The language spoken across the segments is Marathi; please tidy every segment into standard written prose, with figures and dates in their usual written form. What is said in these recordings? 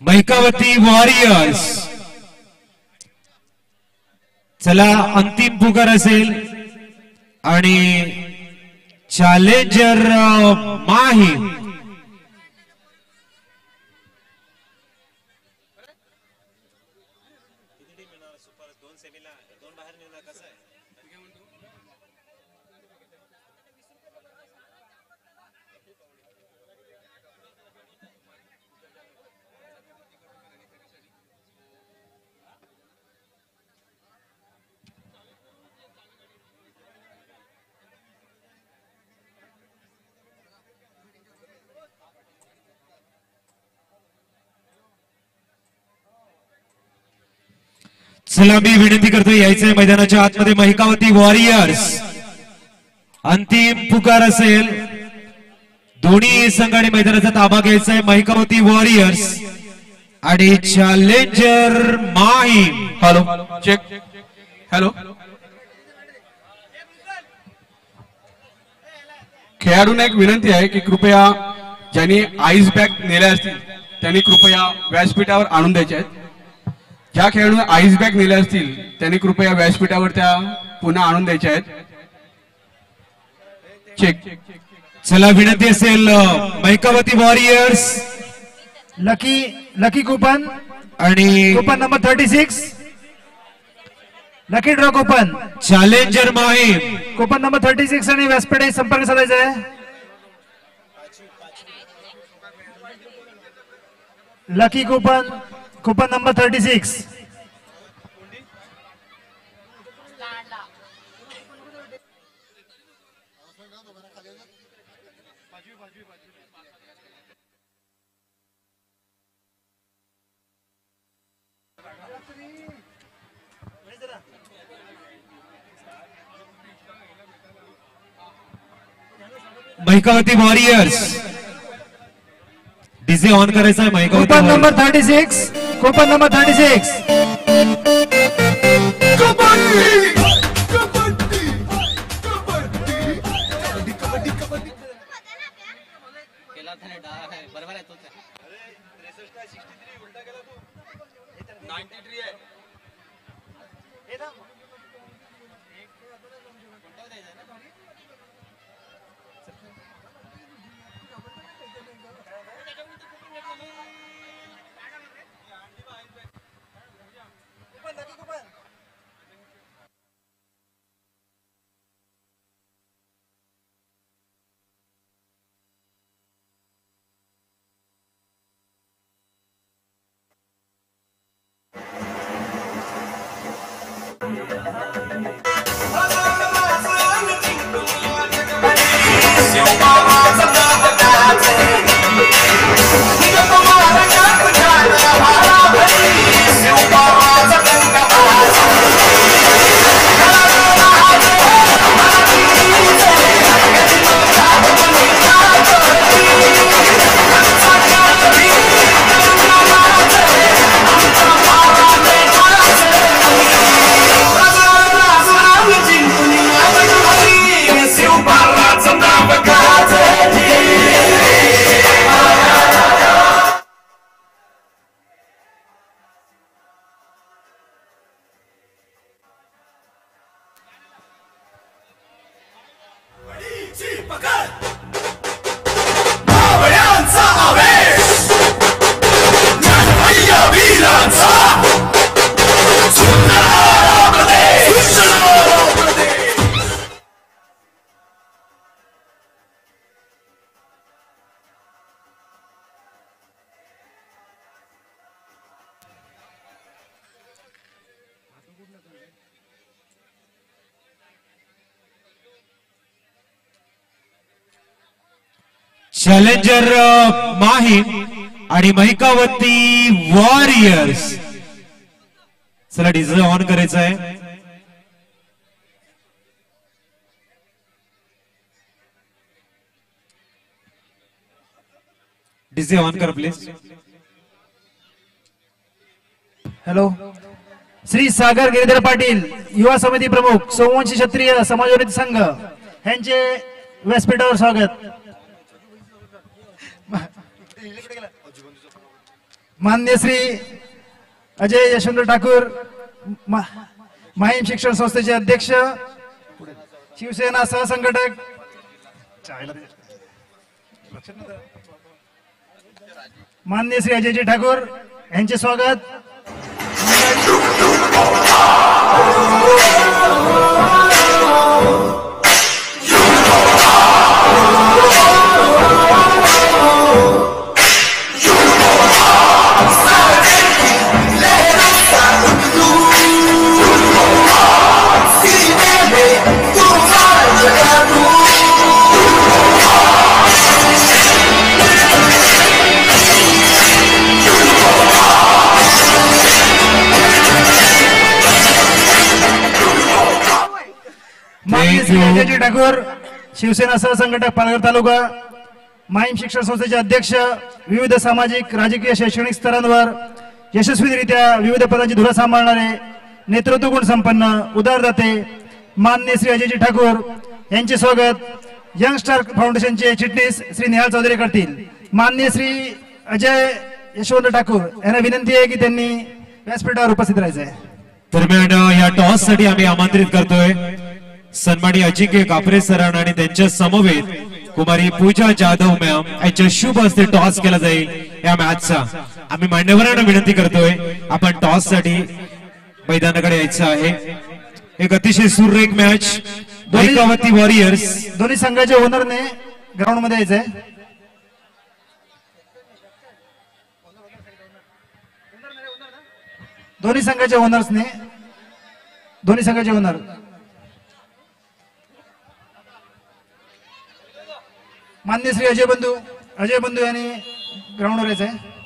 महिकावती वॉरियर्स। चला अंतिम पुकार असेल आणि चॅलेंजर माही चला मी विनंती करतो यायचंय मैदानाच्या आतमध्ये महिकावती वॉरियर्स। अंतिम पुकार असेल, दोन्ही संघाने मैदानाचा ताबा घ्यायचा आहे। महिकावती वॉरियर्स आणि challenger Mahi. Hello check, hello. खेळाडूंना एक विनंती आहे की कृपया ज्यांनी आईस बॅग नेल्या असतील त्यांनी कृपया व्यासपीठावर आणून द्यायचे आहेत। ज्या खेळाडूंना आईस बॅग नेल्या असतील त्यांनी कृपया व्यासपीठावर त्या पुन्हा आणून द्यायच्या आहेत। चेक। चला विनंती असेल महिकावती वॉरियर्स लकी कुपन आणि coupon number 36 lucky draw coupon challenger Mahi coupon number 36 आणि व्यासपीठाशी संपर्क साधायचा आहे। Lucky coupon coupon number 36। Mahikavati warriors DJ on करायचा आहे। Mahikavati coupon number 36 coupon number 36 challenger Mahi आणि महिकावती वॉरियर्स। चला डीजे ऑन करायचा आहे। डीजे ऑन कर प्लीज। हॅलो श्री सागर गिरीधर पाटील युवा समिती प्रमुख सोमवंशी क्षत्रिय समाजवादी संघ यांचे व्यासपीठावर स्वागत। मान्य श्री अजय यशवंत ठाकूर माहीम शिक्षण संस्थेचे अध्यक्ष शिवसेना सहसंघटक मान्य श्री अजयजी ठाकूर यांचे स्वागत. माननीय श्री अजयजी ठाकूर शिवसेना सहसंघटक पालघर तालुका माहीम शिक्षण संस्थेचे अध्यक्ष विविध सामाजिक राजकीय शैक्षणिक स्तरांवर यशस्वीरित्या विविध पदांची धुरा सांभाळणारे नेतृत्व गुण संपन्न उदारदाते माननीय श्री अजयजी ठाकूर यांचे स्वागत यंग स्टार फाउंडेशनचे चिटणीस श्री नेहाल चौधरी करतील. माननीय श्री अजय यशवंत ठाकूर यांना विनंती आहे की त्यांनी व्यासपीठावर उपस्थित राहायचं आहे. दरम्यान या टॉस साठी आम्ही आमंत्रित करतोय सन्माननीय अजिंक्य कापरे सरांना आणि त्यांच्या समवेत कुमारी पूजा जाधव मॅम यांच्या शुभ हस्ते टॉस केला जाईल. या मॅचचा आम्ही मान्यवरांना विनंती करतोय आपण टॉस साठी मैदानाकडे यायचं आहे. एक अतिशय सुरेख मॅच महिकावती वॉरियर्स दोन्ही संघाच्या ओनरने ग्राउंड मध्ये यायचंय. दोन्ही संघाच्या ओनर मान्य श्री अजय बंधू यांनी ग्राउंडवर यायचंय.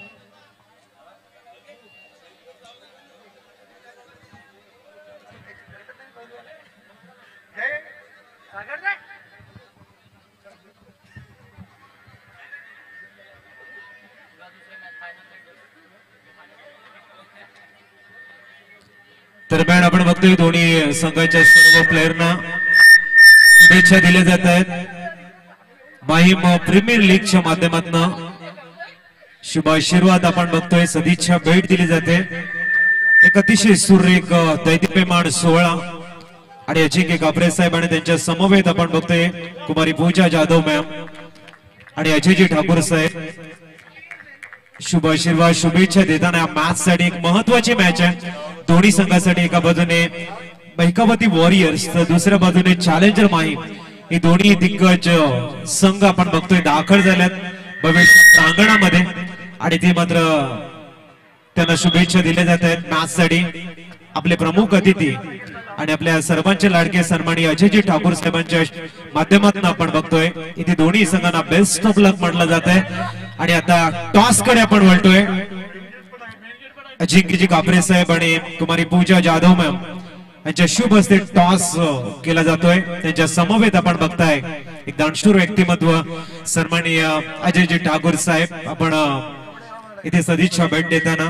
दरम्यान आपण बघतोय दोन्ही संघाच्या सर्व प्लेयरना शुभेच्छा दिल्या जात आहेत. माहीम प्रीमियर लीगच्या माध्यमातून शुभ आशीर्वाद आपण बघतोय. सदिच्छा भेट दिली जाते. एक अतिशय सुरेख दैदिप्यमान सोहळा आणि अजिंक्य कापरे साहेब आणि त्यांच्या समवेत आपण बघतोय कुमारी पूजा जाधव मॅम आणि अजयजी ठाकूर साहेब शुभ आशीर्वाद शुभेच्छा देताना या मॅच साठी एक महत्वाची मॅच आहे. दोन्ही संघासाठी एका बाजूने महिकावती वॉरियर्स तर दुसऱ्या बाजूने चॅलेंजर माहीम हे दोन्ही दिग्गज संघ आपण बघतोय दाखल झाल्यात भविष्य प्रांगणामध्ये आणि ते मात्र त्यांना शुभेच्छा दिल्या जात आहेत मॅच साठी. आपले प्रमुख अतिथी आणि आपल्या सर्वांचे लाडके सन्माननीय अजयजी ठाकूर साहेबांच्या माध्यमातून आपण बघतोय इथे दोन्ही संघांना बेस्ट ऑफ लक म्हटलं जात आहे. आणि आता टॉस कडे आपण वळतोय. अजिंक्यजी कापरे साहेब आणि कुमारी पूजा जाधव मॅम यांच्या शुभ हस्ते टॉस केला जातोय. त्यांच्या समवेत आपण बघताय एक दानशूर व्यक्तिमत्व सन्माननीय अजयजी ठाकूर साहेब आपण इथे सदिच्छा भेट देताना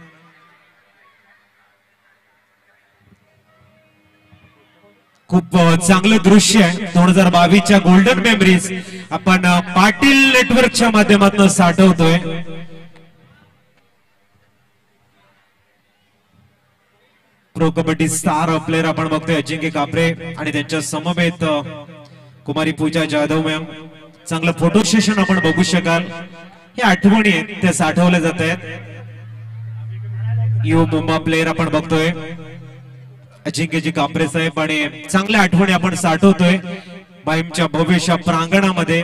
खूप चांगलं दृश्य आहे. 2022च्या गोल्डन मेमरीज आपण पाटील नेटवर्कच्या माध्यमातून साठवतोय. प्रो कबड्डी स्टार प्लेयर आपण बघतोय अजिंक्य कापरे आणि त्यांच्या समवेत कुमारी पूजा जाधव मॅम. चांगलं फोटो सेशन आपण बघू शकाल. हे आठवणी आहेत त्या साठवल्या जात आहेत. यू मुंबा प्लेयर आपण बघतोय अजिंक्यजी कापरे साहेब आणि चांगल्या आठवणी आपण साठवतोय माहीमच्या भव्यशा प्रांगणामध्ये.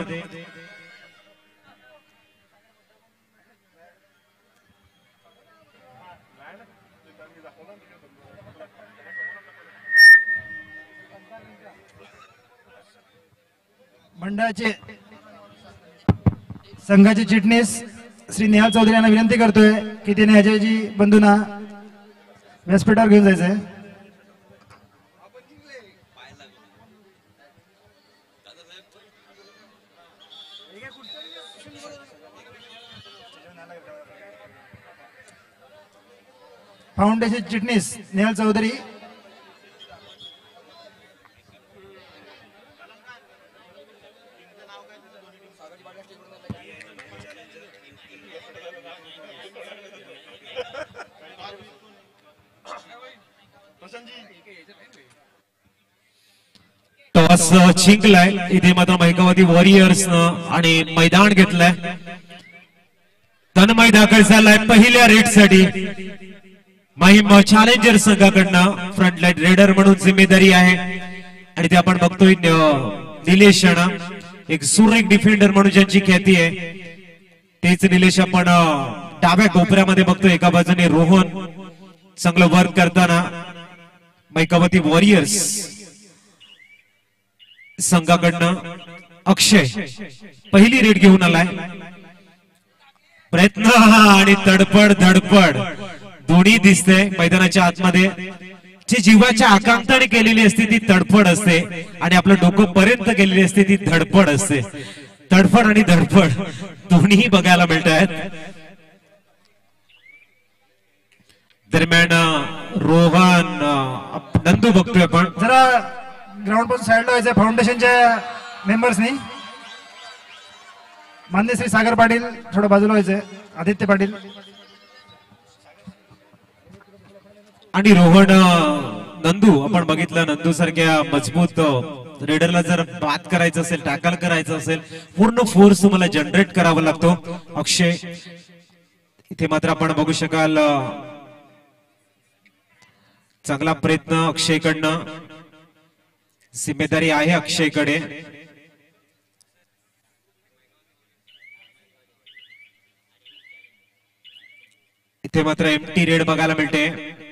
मंडळाचे संघाचे चिटणीस श्री नेहाल चौधरी यांना विनंती करतोय की त्याने अजयजी बंधूंना व्यासपीठावर घेऊन जायचंय. फाउंडेशन चिटणीस नेहाल चौधरी टॉस जिंकलाय. इथे मात्र महिकावती वॉरियर्स आणि मैदान घेतलंय. तन्मय दाखल झालाय पहिल्या रेड साठी. माहीम चॅलेंजर संघाकडनं फ्रंट लाईन रेडर म्हणून जिम्मेदारी आहे. आणि ते आपण बघतोय निलेश एक सुरेख डिफेंडर म्हणून ज्यांची ख्याती आहे तेच निलेश आपण डाव्या कोपऱ्यामध्ये बघतोय. एका बाजूने रोहन चांगलं वर्क करताना महिकावती वॉरियर्स संघाकडनं अक्षय पहिली रेड घेऊन आलाय. प्रयत्न आणि तडपड धडपड दोन्ही दिसते मैदानाच्या आतमध्ये. जी जीवाच्या आकांक्षाने केलेली असते ती तडफड असते आणि आपलं डोकं पर्यंत गेलेली असते ती धडपड असते. तडफड आणि धडपड दोन्ही बघायला मिळत आहेत. दरम्यान रोहन नंदू बघतोय आपण. जरा ग्राउंड पासून साईडला व्हायचं फाउंडेशनच्या मेंबर्सनी. मान्य श्री सागर पाटील थोडं बाजूला व्हायचंय. आदित्य पाटील आणि रोहन नंदू आपण बघितलं. नंदू सारख्या मजबूत रेडरला जर बात करायचं असेल टॅकल करायचं असेल पूर्ण फोर्स तुम्हाला जनरेट करावा लागतो. अक्षय इथे मात्र आपण बघू शकाल चांगला प्रयत्न अक्षयकडनं. जिम्मेदारी आहे अक्षयकडे. इथे मात्र एम्प्टी रेड बघायला मिळते.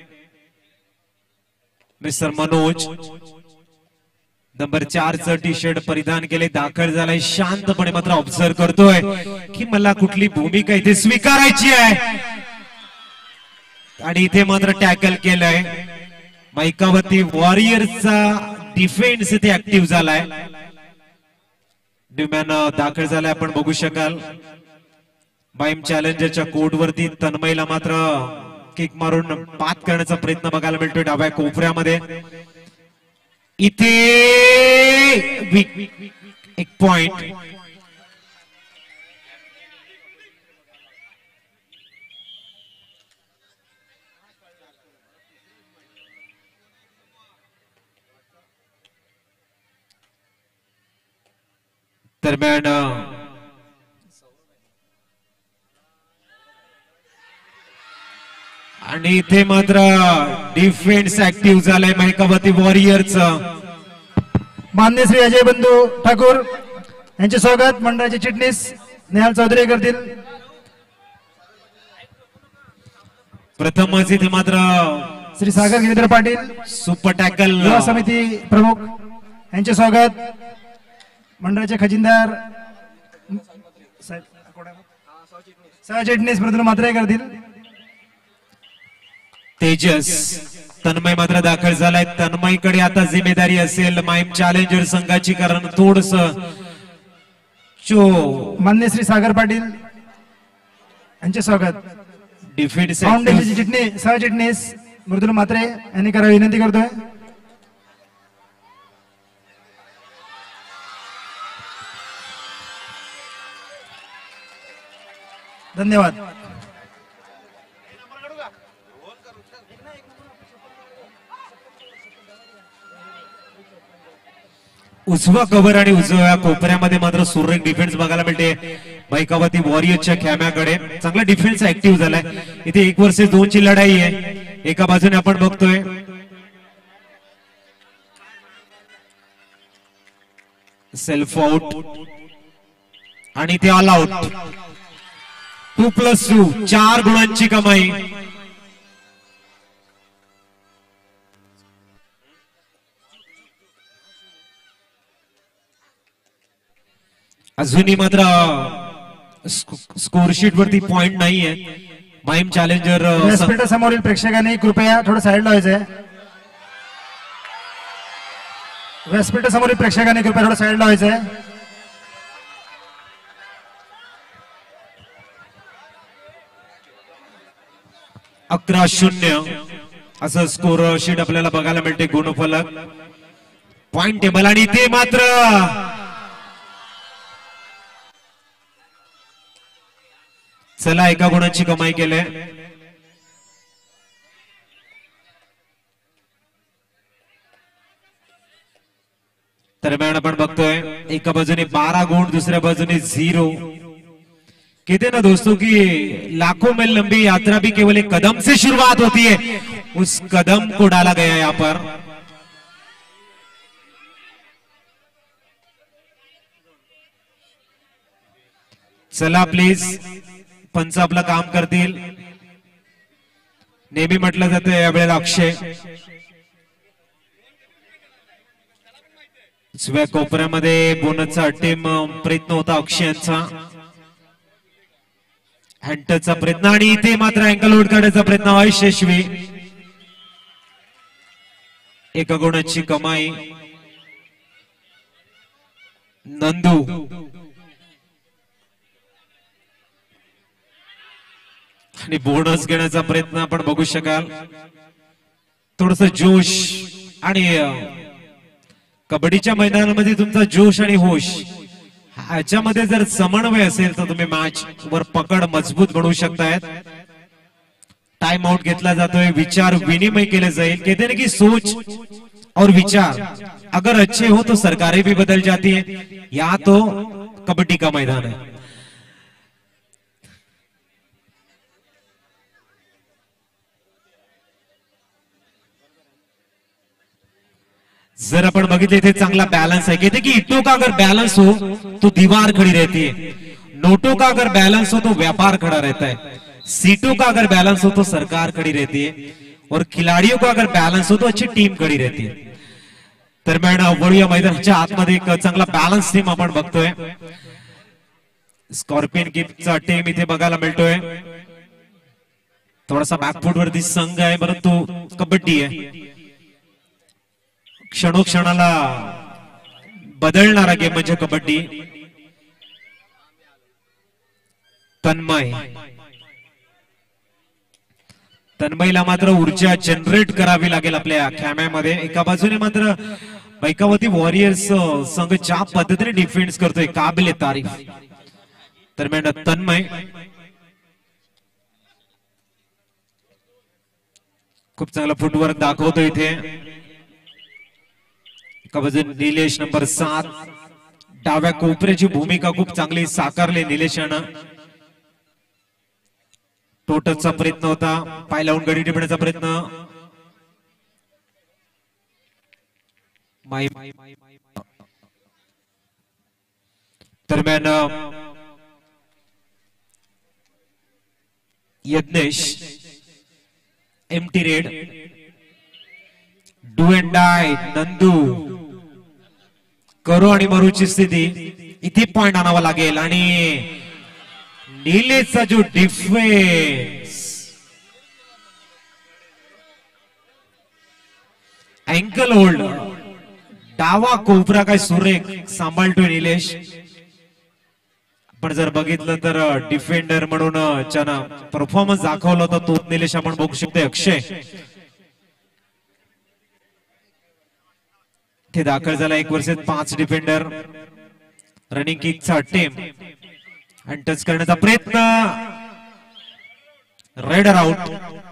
मिस्टर मनोज नंबर 4चं टी शर्ट परिधान केले दाखल झालाय. शांतपणे मात्र ऑब्झर्व करतोय की मला कुठली भूमिका इथे स्वीकारायची आहे. आणि इथे मात्र टॅकल केलंय. महिकावती वॉरियर्सचा डिफेन्स इथे ऍक्टिव्ह झालाय. न्यूमॅन दाखल झालाय आपण बघू शकाल. माईम चॅलेंजरच्या कोर्टवरती तन्मयला मात्र किक मारून पात करण्याचा प्रयत्न बघायला मिळतोय डाव्या कोपऱ्यामध्ये. इथे एक पॉइंट. दरम्यान आणि इथे मात्र डिफेन्स ऍक्टिव्ह झालाय महिकावती वॉरियर्स. मान्य श्री अजय बंधू ठाकूर यांचे स्वागत मंडळाचे चिटणीस नेहाल चौधरी करतील. प्रथमच इथे मात्र श्री सागर गिरीधर पाटील सुपर टॅकल युवा समिती प्रमुख यांचे स्वागत. मंडळाचे खजिनदार सहचिटणीस मृदुल म्हात्रे करतील. तेजस तन्मय मात्र दाखल झालाय. तन्मयकडे आता जिम्मेदारी असेल माईम चॅलेंजर संघाची. कारण थोडस मान्य श्री सागर पाटील यांचे स्वागत. डिफेन्स फाउंडेशनची चिटणीस सहचिटणीस मृदुल म्हात्रे यांनी करावी विनंती करतोय. धन्यवाद. उजवा कव्हर आणि उजव्या कोपऱ्यामध्ये मात्र सुरेख डिफेन्स बघायला मिळते महिकावती वॉरियर्सच्या खेम्याकडे. चांगला डिफेन्स ऍक्टिव्ह झालाय. इथे 1 वर्सेस 2 ची लढाई आहे. एका बाजूने आपण बघतोय सेल्फ आउट आणि ते ऑल आउट. 2+2 4 गुणांची कमाई. अजूनही मात्र स्कोरशीट वरती पॉइंट नाहीये. माईम चॅलेंजर व्यासपीठासमोरील प्रेक्षकांनी कृपया थोडं साईडला व्हायचंय. व्यासपीठासमोरील प्रेक्षकांनी कृपया थोडं साईडला व्हायचंय. अकरा 0 असं स्कोर शीट आपल्याला बघायला मिळते. गुणफलक पॉइंट टेबल आणि ते मात्र चला 1 गुणाची कमाई केली. दरम्यान आपण बघतोय एका बाजूने 12 गुण, दुसऱ्या बाजूने 0। कहते ना दोस्तों की लाखों मील लंबी यात्रा भी केवल एक कदम से शुरुआत होती है, उस कदम को डाला गया यहां पर। चला प्लीज, पंच आपलं काम करतील। नेहमी म्हटलं जातं यावेळेला अक्षय उजव्या कोपऱ्यामध्ये बोनसचा टीम प्रयत्न होता अक्षयांचा, हँटचा प्रयत्न आणि इथे मात्र अँकल होल्ड काढण्याचा प्रयत्न अयशस्वी। एका गुणाची कमाई नंदू। आणि बोनस घेण्याचा प्रयत्न आपण बघू शकाल। थोडस जोश आणि कबड्डीच्या मैदानामध्ये तुमचा जोश आणि होश ह्याच्यामध्ये जर समन्वय असेल तर तुम्ही मॅच वर पकड मजबूत बनवू शकतायत। टाइम आउट घेतला जातोय, विचार विनिमय केले जाईल। कहते ना कि सोच और विचार अगर अच्छे हो तो सरकारें भी बदल जाती है। यहाँ तो कबड्डी का मैदान है। जर अपन बघितले इथे चांगला बैलेंस है। कहते कि ईंटों का अगर बैलेंस हो तो दीवार खड़ी रहती है, नोटों का अगर बैलेंस हो तो व्यापार खड़ा रहता है, सीटों का अगर बैलेंस हो तो सरकार खड़ी रहती है, और खिलाड़ियों का अगर बैलेंस हो तो अच्छी टीम खड़ी रहती है। दरम्यान वळूया मैदानाच्या आतमध्ये एक चांगला बॅलन्स टीम आपण बघतोय। स्कॉर्पियन किपचा टीम इथे बघायला मिळतोय। थोडासा बॅकफूट वरती संघ आहे, परंतु कबड्डी आहे, क्षणोक्षणाला बदलणारा गेम म्हणजे कबड्डी। तन्मयला मात्र ऊर्जा जनरेट करावी लागेल आपल्या खेळण्यामध्ये। एका बाजूने मात्र मैकावती वॉरियर्स संघ ज्या पद्धतीने डिफेन्स करतोय काबिले तारीफ। दरम्यान तन्मय खूप चांगला फुटवर्क दाखवतो इथे। एका बाजूने निलेश नंबर 7 डाव्या कोपऱ्याची भूमिका खूप चांगली साकारली निलेशानं। टोटलचा प्रयत्न होता, पाय लावून गडी टिपण्याचा प्रयत्न। दरम्यान Yagnesh empty raid do and die Nandu करो आणि मरूची स्थिती इथे पॉइंट आणावा लागेल। आणि नीलेशचा जो डिफेन्स अँकल होल्ड डावा कोपरा काय सुरेख सांभाळतोय निलेश। आपण जर बघितलं तर डिफेंडर म्हणून ज्यानं परफॉर्मन्स दाखवला होता तो निलेश आपण बघू शकतो। अक्षय ते दाखल झाला 1 वर्षात 5 डिफेंडर। रनिंग किकचा टीम आणि टच करण्याचा प्रयत्न, रेडर आउट।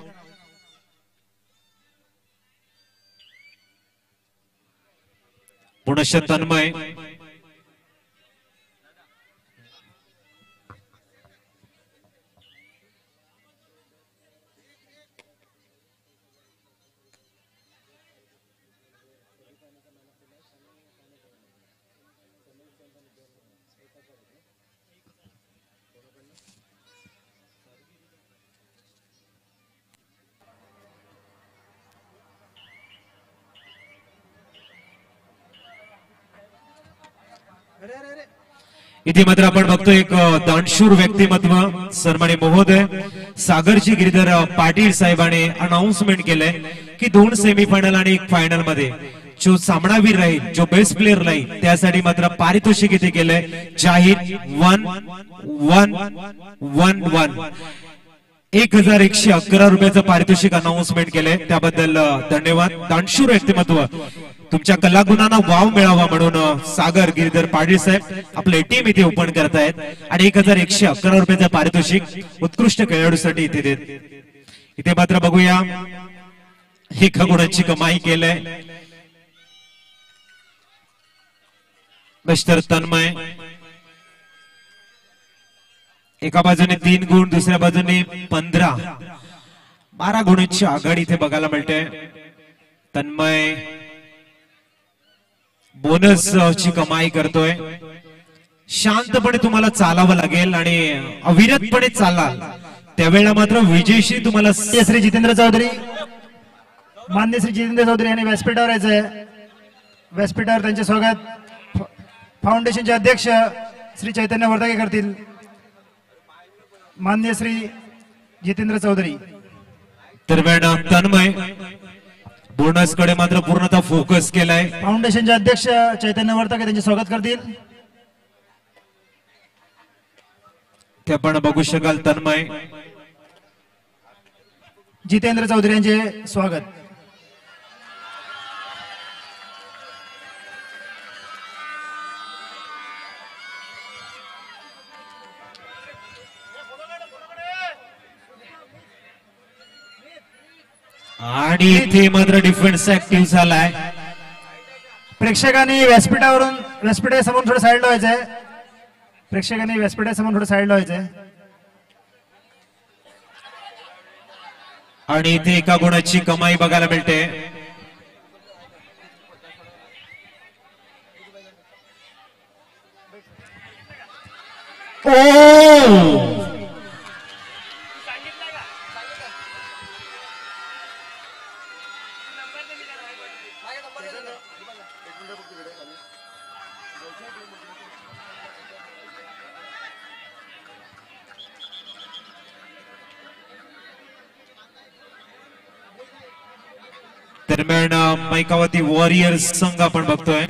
पुनश्च तन्मय इथे मात्र आपण बघतो एक दानशूर व्यक्तिमत्व सन्माननीय महोदय सागरजी गिरीधर पाटील साहेबांनी अनाउन्समेंट केलंय की 2 सेमीफायनल आणि 1 फायनल मध्ये जो सामनावीर राहील, जो बेस्ट प्लेअर राहील त्यासाठी मात्र पारितोषिक इथे केलंय जाहीर 1,1,1,1 1111 रुपयाचं पारितोषिक अनाउन्समेंट केलंय, त्याबद्दल धन्यवाद। दानशूर व्यक्तिमत्व तुमच्या कलागुणांना वाव मिळावा म्हणून सागर गिरीधर पाटील साहेब आपले टीम इथे ओपन करतायत आणि 1111 रुपयाचं पारितोषिक उत्कृष्ट खेळाडूसाठी इथे देत। इथे मात्र बघूया 1 गुणाची कमाई केलंय। मिस्टर तन्मय एका बाजूने 3 गुण, दुसऱ्या बाजूने 12 गुणांची आघाडी इथे बघायला मिळते. तन्मय बोनस ची कमाई करतोय. शांतपणे तुम्हाला चालावं लागेल आणि अविरतपणे चालाल त्यावेळेला मात्र विजयशी तुम्हाला श्री जितेंद्र चौधरी, मान्य श्री जितेंद्र चौधरी यांनी व्यासपीठावर यायचंय. व्यासपीठावर त्यांचे स्वागत फाउंडेशनचे अध्यक्ष श्री चैतन्य वर्धके करतील. मान्य श्री जितेंद्र चौधरी. दरम्यान तन्मय बोनस कडे मात्र पूर्णतः फोकस केलाय. फाउंडेशनचे अध्यक्ष चैतन्य वर्धके त्यांचे स्वागत करतील. ते आपण बघू शकाल. तन्मय जितेंद्र चौधरी यांचे स्वागत. आणि इथे मात्र डिफेन्स ऍक्टिव्ह झालाय. प्रेक्षकांनी व्यासपीठासमोर थोडं साईडला व्हायचंय. प्रेक्षकांनी व्यासपीठासमोर थोडं साईडला व्हायचंय. आणि इथे एका गुणाची कमाई बघायला मिळते. ओ दरम्यान मैकावती वॉरियर्स संघ आपण बघतोय.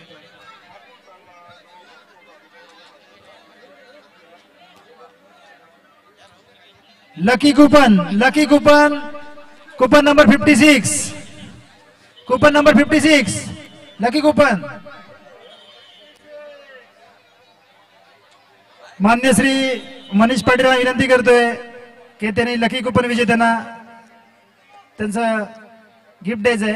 Lucky coupon number 56, coupon number 56 lucky coupon. मान्य श्री मनीष पाटील विनंती करतोय की त्यांनी लकी कुपन विजेत्यांना त्यांचं गिफ्ट द्यायचंय.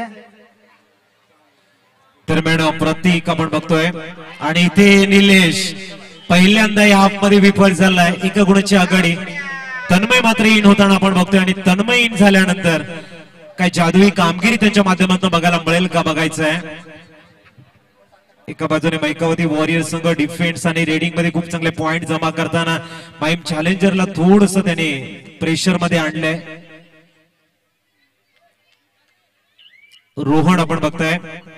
दरम्यान प्रतीक आपण बघतोय. आणि इथे निलेश पहिल्यांदा या हाफ मध्ये विफल झालाय. एका गुणाची आघाडी. तन्मय मात्र इन होताना आपण बघतोय. आणि तन्मय इन झाल्यानंतर काय जादुई कामगिरी त्यांच्या माध्यमातून बघायला मिळेल का बघायचं आहे. एका बाजूने मैकावती वॉरियर संघ डिफेन्स आणि रेडिंग मध्ये खूप चांगले पॉइंट जमा करताना माईम चॅलेंजरला थोडस त्याने प्रेशर मध्ये आणलंय. रोहन आपण बघताय.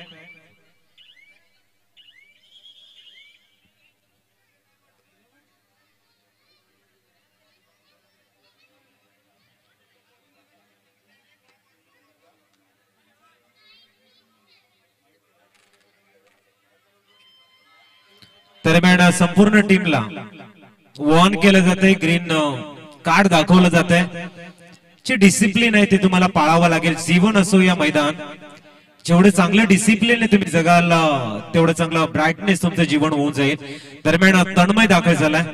दरम्यान संपूर्ण टीमला वॉर्न केलं जातंय. ग्रीन कार्ड दाखवलं जातंय. जे डिसिप्लिन आहे ते तुम्हाला पाळावं लागेल. जीवन असो या मैदान, जेवढे चांगलं डिसिप्लिन आहे तुम्ही जगाल तेवढं चांगलं ब्राईटनेस तुमचं जीवन होऊन जाईल. दरम्यान तन्मय दाखल झालाय.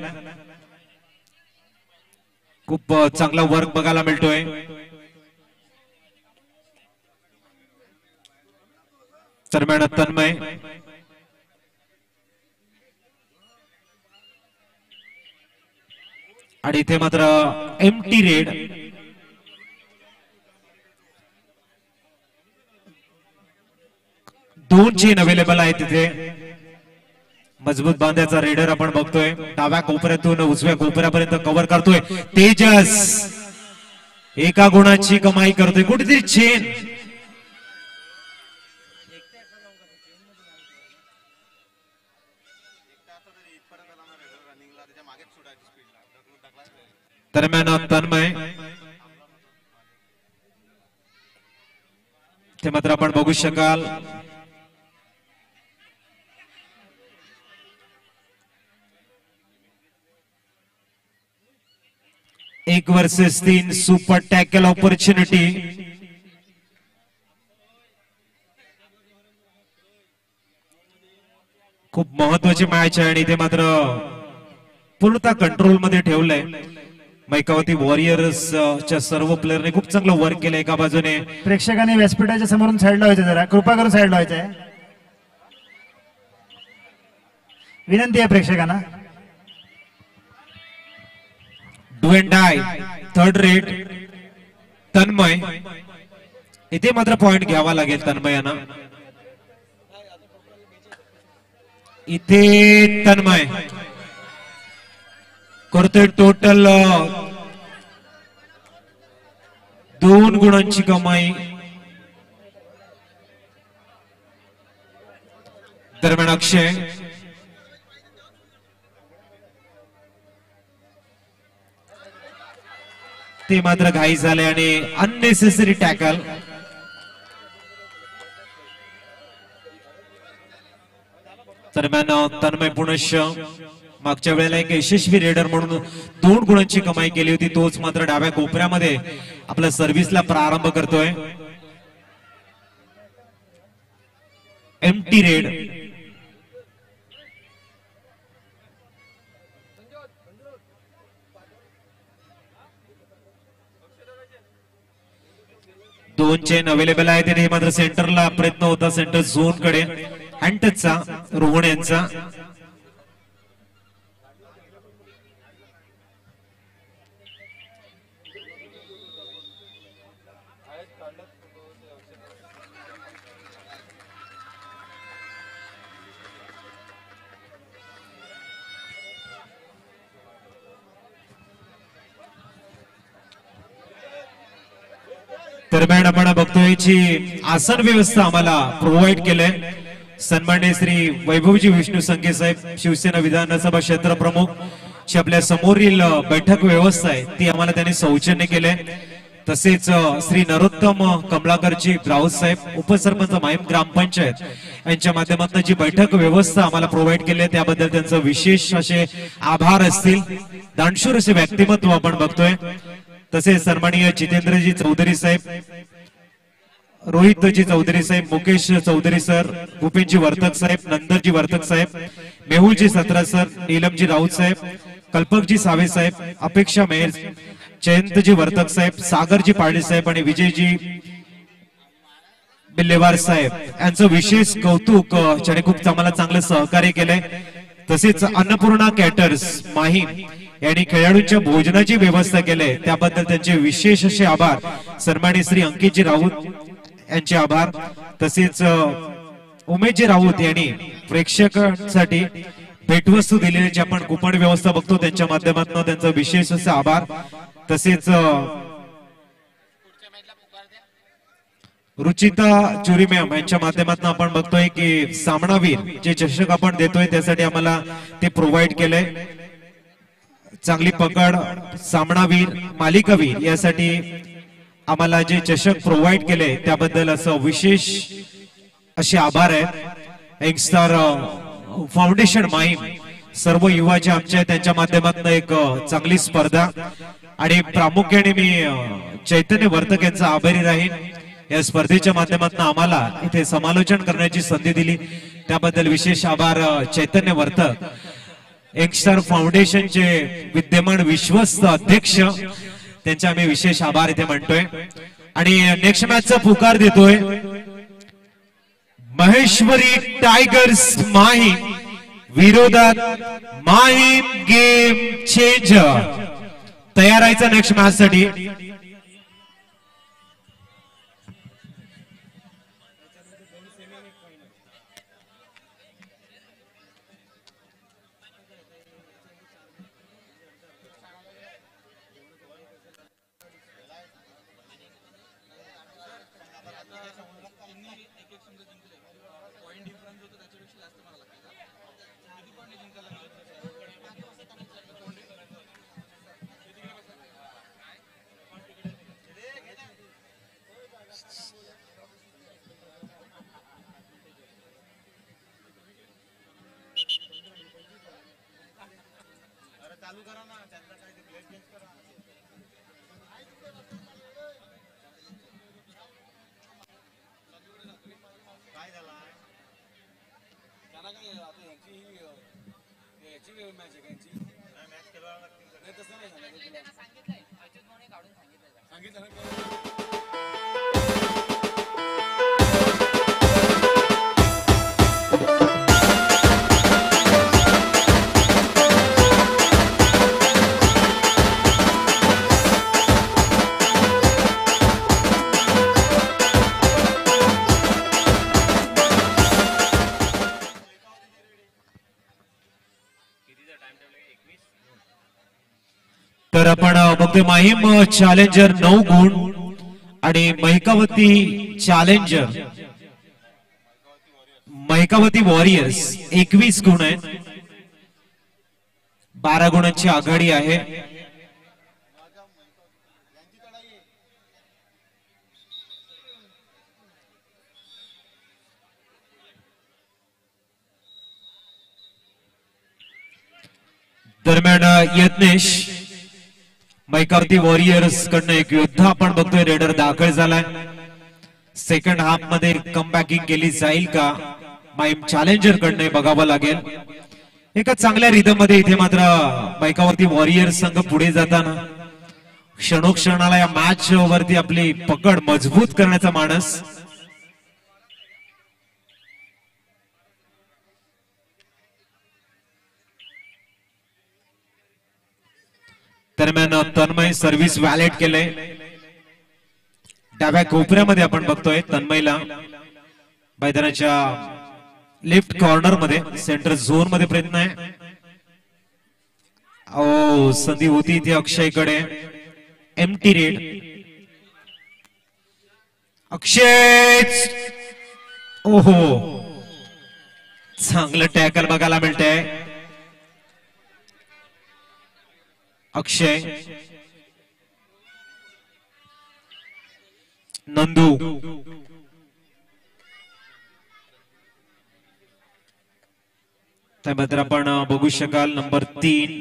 खूप चांगला वर्क बघायला मिळतोय. दरम्यान तन्मय आणि इथे मात्र एम्प्टी रेड. दोन चेन अवेलेबल आहे तिथे. मजबूत बांध्याचा रेडर आपण बघतोय. डाव्या कोपऱ्यातून उजव्या कोपऱ्यापर्यंत कव्हर करतोय. तेजस एका गुणाची कमाई करतोय. कुठेतरी चेन. दरम्यान तन्मय ते मात्र आपण बघू शकाल. एक वर्सेस 3 सुपर टॅकल ऑपॉर्च्युनिटी. खूप महत्वाची मॅच आहे आणि ते मात्र पूर्णतः कंट्रोल मध्ये ठेवलंय. मैकावती वॉरियर्स च्या सर्व प्लेयरने खूप चांगलं वर्क केलं. एका बाजूने प्रेक्षकांनी व्यासपीठाच्या समोरून साईडला व्हायचं. जरा कृपा करून साईडला व्हायचंय. विनंती आहे प्रेक्षकांना. Do and die third raid Tanmay. इथे मात्र पॉइंट घ्यावा लागेल तन्मयाना. इथे तन्मय करतोय टोटल 2 गुणांची कमाई. दरम्यान अक्षय ते मात्र घाई झाले आणि अननेसेसरी टॅकल. दरम्यान तन्मय पुनश्च मागच्या वेळेला एक यशस्वी रेडर म्हणून 2 गुणांची कमाई केली होती. तोच मात्र डाव्या कोपऱ्यामध्ये आपल्या सर्व्हिसला प्रारंभ करतोय. Empty raid. दोन चेन अवेलेबल आहे. हे मात्र सेंटरला प्रयत्न होता सेंटर झोन कडे हँटचा रोहन यांचा. दरम्यान आपण बघतोय जी आसन व्यवस्था आम्हाला प्रोव्हाइड केलंय सन्माननीय श्री वैभवजी विष्णू संघे साहेब शिवसेना विधानसभा क्षेत्र प्रमुख जी आपल्या समोरील बैठक व्यवस्था आहे ती आम्हाला त्यांनी सौजन्य केले. तसेच श्री नरोत्तम कमलाकरजी राऊत साहेब उपसरपंच माहीम ग्रामपंचायत यांच्या माध्यमातून जी बैठक व्यवस्था आम्हाला प्रोव्हाइड केली आहे त्याबद्दल त्यांचं विशेष असे आभार असतील. दानशूर असे व्यक्तिमत्व आपण बघतोय. तसेच सन्माननीय जितेंद्रजी चौधरी साहेब, रोहितजी चौधरी साहेब, मुकेश चौधरी सर, भूपेनजी वर्तक साहेब, नंदरजी वर्तक साहेब, मेहुलजी सत्रा सर, नीलमजी राऊत साहेब, कल्पकजी सावे साहेब, अपेक्षा मेहर, जयंतजी वर्तक साहेब, सागरजी पाडे साहेब आणि विजयजी बिल्लेवार साहेब यांचं विशेष कौतुक ज्याने खूप आम्हाला चांगलं सहकार्य केलंय. तसेच अन्नपूर्णा कॅटर्स माहीम यांनी खेळाडूंच्या भोजनाची व्यवस्था केली त्याबद्दल त्यांचे विशेष असे आभार. सन्माननीय श्री अंकितजी राऊत यांचे आभार. तसेच उमेशजी राऊत यांनी प्रेक्षकांसाठी भेटवस्तू दिलेली जी आपण कुपन व्यवस्था बघतो त्यांच्या माध्यमातून त्यांचा विशेष असे आभार. तसेच रुचिता चुरी मॅम यांच्या माध्यमातून आपण बघतोय की सामनावीर जे चषक आपण देतोय त्यासाठी आम्हाला ते प्रोव्हाइड केलंय. चांगली पकड, सामनावीर, मालिकावीर यासाठी आम्हाला जे चषक प्रोव्हाइड केले त्याबद्दल असं विशेष असे आभार आहेत. यंगस्टार फाउंडेशन माहीम सर्व युवा जे आमच्या त्यांच्या माध्यमातून एक चांगली स्पर्धा आणि प्रामुख्याने मी चैतन्य वर्तक यांचा आभारी राहीन. या स्पर्धेच्या माध्यमातून आम्हाला इथे समालोचन करण्याची संधी दिली त्याबद्दल विशेष आभार चैतन्य वर्तक. यंगस्टार फाउंडेशनचे विद्यमान विश्वस्त अध्यक्ष त्यांचे आम्ही विशेष आभार इथे म्हणतोय. आणि नेक्स्ट मॅचचा पुकार देतोय महेश्वरी टायगर्स माहीम विरोधात माहीम गेम चेंजर. तयार राहायचा नेक्स्ट मॅच साठी. तर आपण बघतोय माहीम चॅलेंजर 9 गुण आणि महिकावती चॅलेंजर महिकावती वॉरियर्स 21 गुण आहेत. 12 गुणांची आघाडी आहे. दरम्यान यत्नेश मैकावती वॉरियर्स कडनं एक योद्धा आपण बघतोय रेडर दाखल झालाय. सेकंड हाफ मध्ये कमबॅकिंग केली जाईल का माहीम चॅलेंजर कडनं बघावं लागेल. एका चांगल्या रिदम मध्ये इथे मात्र मैकावती वॉरियर्स संघ पुढे जाताना क्षणोक्षणाला या मॅच वरती आपली पकड मजबूत करण्याचा मानस. दरम्यान तन्मय सर्व्हिस व्हॅलेट केले. डाव्या कोपऱ्यामध्ये आपण बघतोय तन्मयला मैदानाच्या लेफ्ट कॉर्नर मध्ये सेंटर झोन मध्ये प्रयत्न आहे. ओ संधी होती ती अक्षयकडे. Empty red. अक्षय ओहो चांगलं टॅकल बघायला मिळतंय. अक्षय नंदू त्याबद्दल आपण बघू शकाल नंबर 3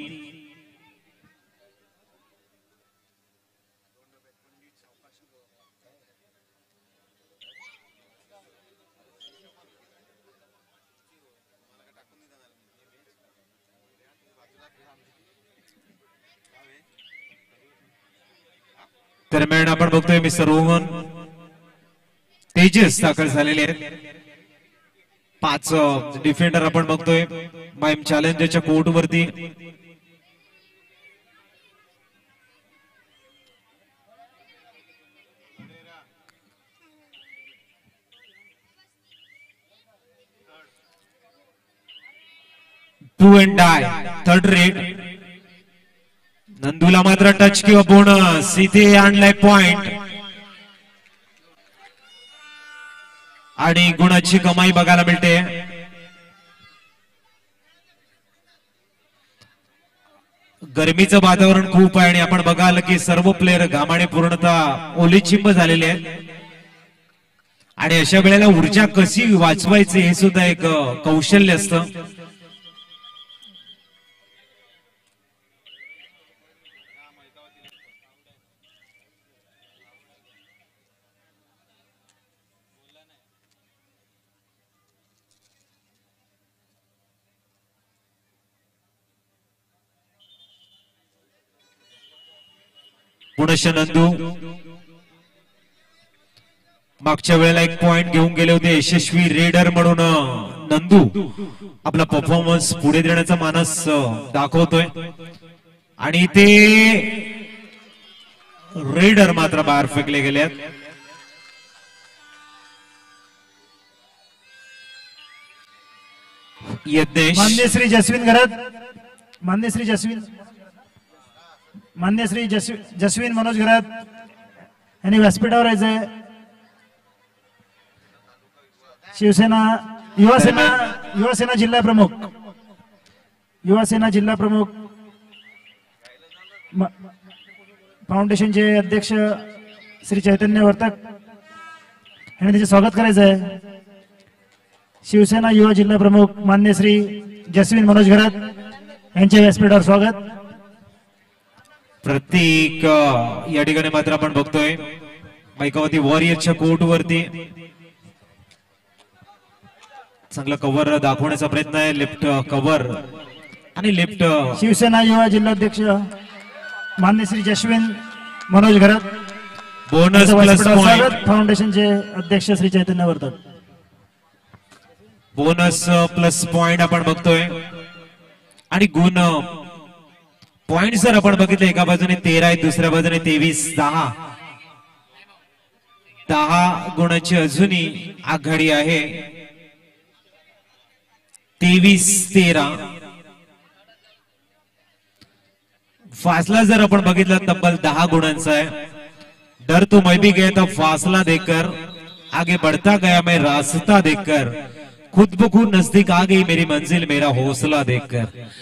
दरम्यान आपण बघतोय मिस्टर रोहन तेजस दाखल झालेले आहेत. 5 डिफेंडर आपण बघतोय माहीम चॅलेंजरच्या कोर्ट वरती. Do and die third raid. नंदूला मात्र टच किंवा बोनस इथे आणलाय पॉइंट आणि गुणाची कमाई बघायला मिळते. गरमीचं वातावरण खूप आहे आणि आपण बघाल की सर्व प्लेयर घामाने पूर्णतः ओलीचिंब झालेले आहेत आणि अशा वेळेला ऊर्जा कशी वाचवायची हे सुद्धा एक कौशल्य असतं. पुनश नंदू मागच्या वेळेला एक पॉइंट घेऊन गेले होते यशस्वी रेडर म्हणून. नंदू आपला परफॉर्मन्स पुढे देण्याचा मानस दाखवतोय आणि ते रेडर मात्र बाहेर फेकले गेले आहेत. यज्ञेश मान्यश्री जस्विन घरात. मान्यश्री जस्विन मनोज घरात यांनी व्यासपीठावर यायचंय. शिवसेना युवासेना जिल्हा प्रमुख फाउंडेशनचे अध्यक्ष श्री चैतन्य वर्तक यांनी त्याचे स्वागत करायचं आहे. शिवसेना युवा जिल्हा प्रमुख मान्य श्री जस्विन मनोज घरात यांच्या व्यासपीठावर स्वागत. प्रत्येक या ठिकाणी मात्र आपण बघतोय मैकावती वॉरियर्सच्या कोर्ट वरती चांगला कव्हर दाखवण्याचा प्रयत्न आहे. लेफ्ट कव्हर आणि लेफ्ट. शिवसेना युवा जिल्हाध्यक्ष मान्य श्री जस्विन मनोज घरात बोनस प्लस पॉइंट. फाउंडेशनचे अध्यक्ष Shri Chaitanya Vartak. Bonus plus point आपण बघतोय आणि गुण पॉइंट जर आपण बघितले एका बाजूने 13 आहे दुसऱ्या बाजूने 23. 10 गुणाची अजूनही आघाडी आहे. 23-13. फासला जर आपण बघितला तब्बल 10 गुणांचा आहे. डर तो मैं भी गया था फासला देकर, आगे बढ़ता गया मैं रास्ता देखकर, खुद ब खुद नजदीक आ गई मेरी मंजिल मेरा हौसला देखकर.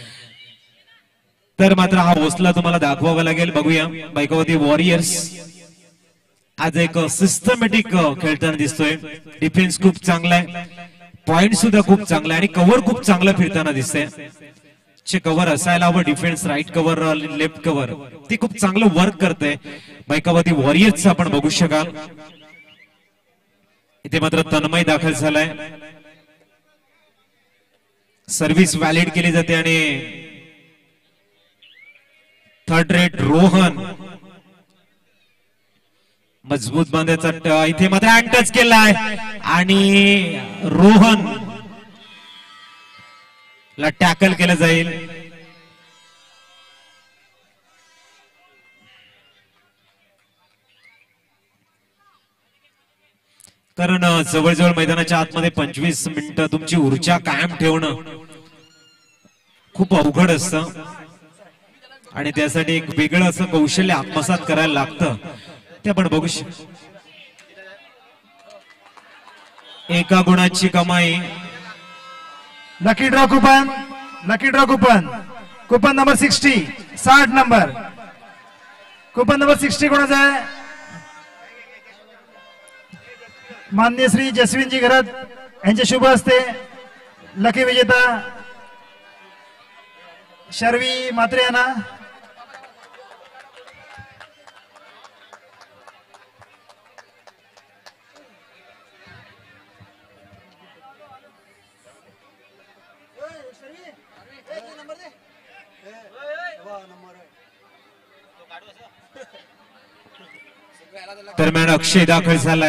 तर मात्र हा हौसला तुम्हाला दाखवावा लागेल. बघूया मैकावती वॉरियर्स आज एक सिस्टमॅटिक खेळताना दिसतोय. डिफेन्स खूप चांगला आहे, पॉइंट सुद्धा खूप चांगला आहे आणि कव्हर खूप चांगलं फिरताना दिसतंय. चे कव्हर असायला हवं, defence right cover left cover ती खूप चांगलं वर्क करते मैकावती वॉरियर्स आपण बघू शकाल. इथे मात्र तन्मय दाखल झालाय. सर्व्हिस व्हॅलिड केली जाते आणि थर्ड रेट रोहन मजबूत बांधायचा इथे मात्र हँड टच केलाय आणि रोहन ला टॅकल केलं जाईल. कारण जवळजवळ मैदानाच्या आतमध्ये 25 मिनिटं तुमची ऊर्जा कायम ठेवणं खूप अवघड असतं आणि त्यासाठी एक वेगळं असं कौशल्य आत्मसात करायला लागतं. ते आपण बघू शकतो. एका गुणाची कमाई. Lucky draw coupon, lucky draw coupon, coupon number 60 number, coupon number 60 कोणाचा आहे? मान्य श्री जसविनजी घरात यांचे शुभ हस्ते लकी विजेता शर्वी मात्रे यांना दरम्यान अक्षय दाखल झालाय.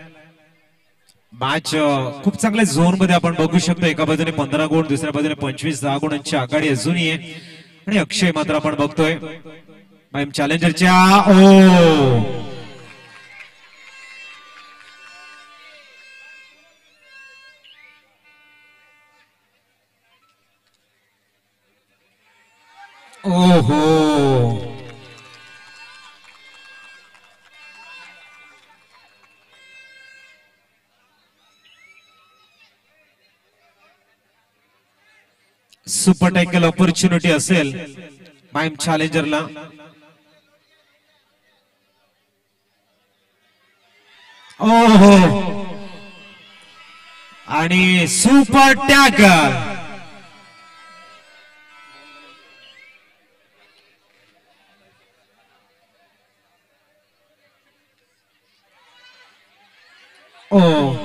मॅच खूप चांगल्या झोन मध्ये आपण बघू शकतो. एका बाजूने 15 गुण, दुसऱ्या बाजूने 25-10 गुणांची आघाडी अजूनही आहे आणि अक्षय मात्र आपण बघतोय माईम चॅलेंजरच्या ओहो सुपर टॅकल ऑपॉर्च्युनिटी असेल माईम चॅलेंजरला. ओहो आणि सुपर टॅकल. ओ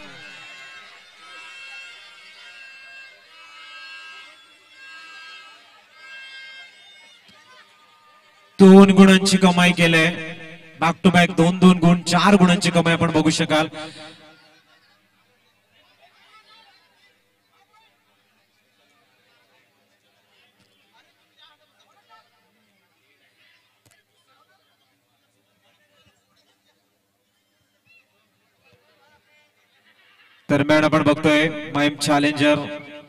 2 गुणांची कमाई केले. बॅक टू बॅक 2-2 गुण, 4 गुणांची कमाई आपण बघू शकाल. दरम्यान आपण बघतोय माईम चॅलेंजर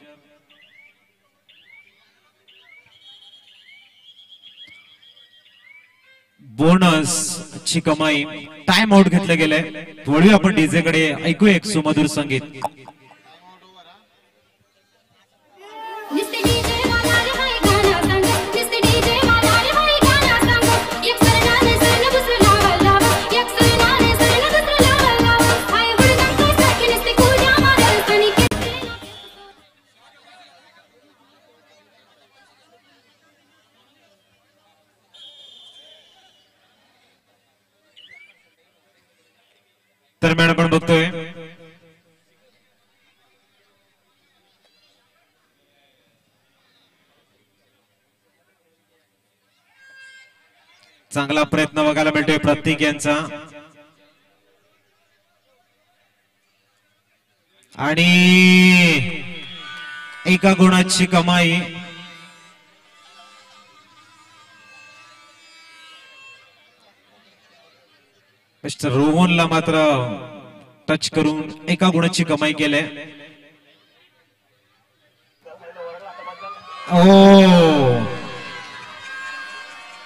बोनस ची कमाई. टाइम आउट घेतलं गेलंय. वळूया आपण डीजे कडे, ऐकूया एक सुमधुर संगीत. दरम्यान आपण बघतोय चांगला प्रयत्न बघायला मिळतोय प्रत्येक यांचा आणि एका गुणाची कमाई. मिस्टर रोहनला मात्र टच करून एका गुणाची कमाई केली. ओ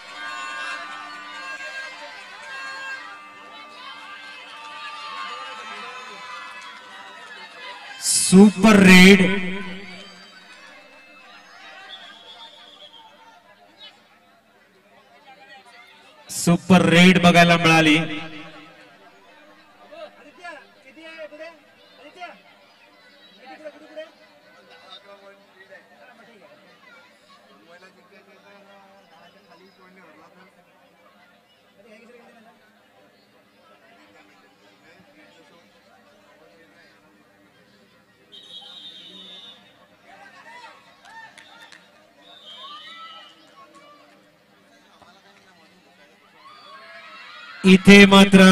सुपर रेड सुपर रेड बघायला मिळाली. इथे मात्र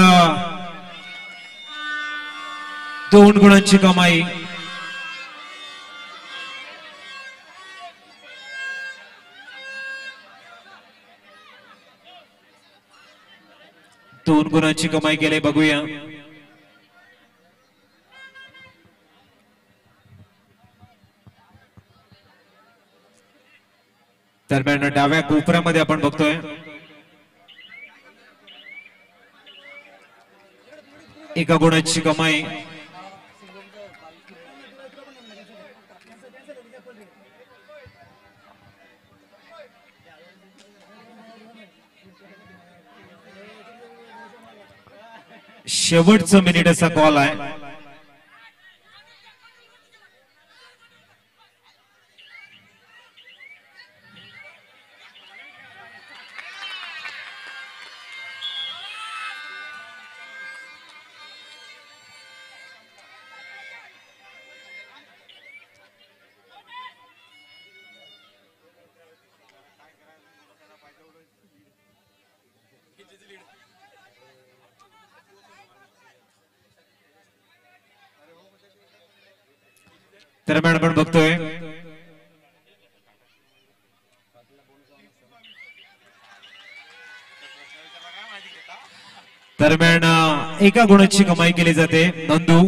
2 गुणांची कमाई. दोन गुणांची कमाई केली. बघूया दरम्यान डाव्या कोपऱ्यामध्ये आपण बघतोय एका गुणाची कमाई. शेवटचा मिनिट असा कॉल आहे. दरम्यान आपण बघतोय दरम्यान एका गुणाची कमाई केली जाते. नंदू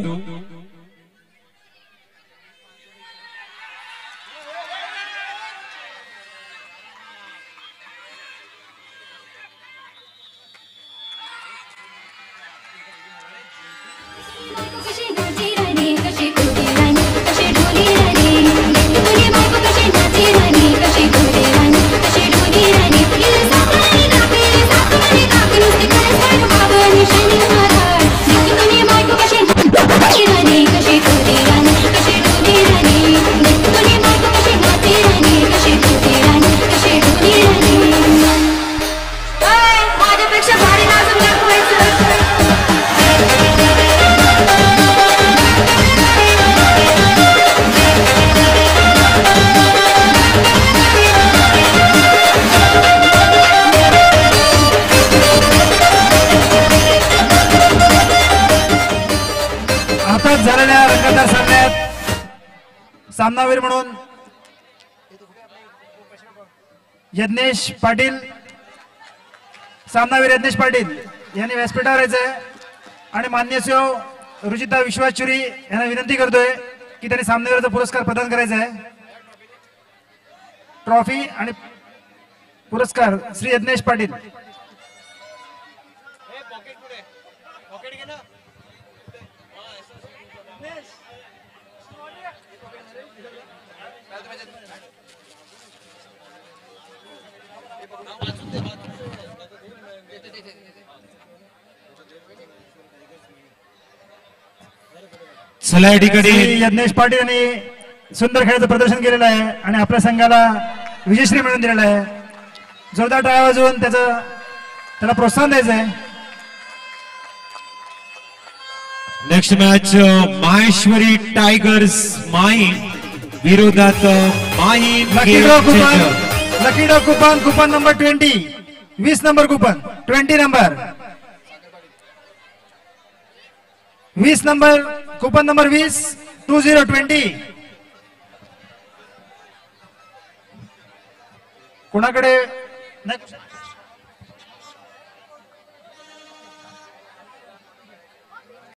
झालेल्या रंगतदार सामन्यात सामनावीर म्हणून यज्ञेश पाटील सामनावीर यज्ञेश पाटील यांनी व्यासपीठावर यायचंय आणि मान्य सो रुचिता विश्वासचुरी यांना विनंती करतोय की त्यांनी सामनावीरचा पुरस्कार प्रदान करायचा आहे. ट्रॉफी आणि पुरस्कार श्री यज्ञेश पाटील. चला या ठिकाणी यज्ञेश पाटील यांनी सुंदर खेळाचं प्रदर्शन केलेलं आहे आणि आपल्या संघाला विजयश्री मिळवून दिलेला आहे. जोरदार टाळ्या वाजवून त्याला प्रोत्साहन द्यायचं आहे. Next match Maheshwari tigers Mahim विरोधात Mahim. Lucky draw coupon number 20 20 number coupon 20 number 20 number coupon number 20 2020 कोणाकडे